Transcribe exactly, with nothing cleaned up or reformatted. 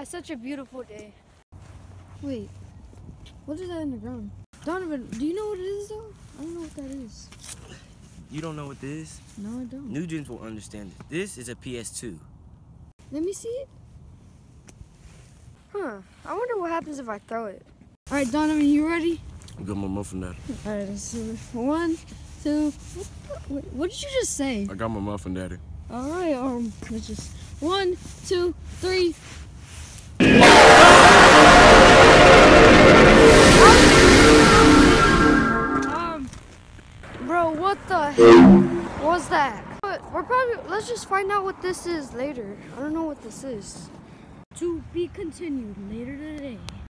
it's such a beautiful day. Wait, what is that in the ground? Donovan, do you know what it is though? I don't know what that is. You don't know what this is? No, I don't. New gens will understand it. This is a P S two. Let me see it. Huh. I wonder what happens if I throw it. All right, Donovan, you ready? I got my muffin daddy. All right, let's see. One, two. Wait, what did you just say? I got my muffin daddy. All right, um, let's just one, two, three. Um, bro, what the heck was that? But we're probably, let's just find out what this is later. I don't know what this is. To be continued later today.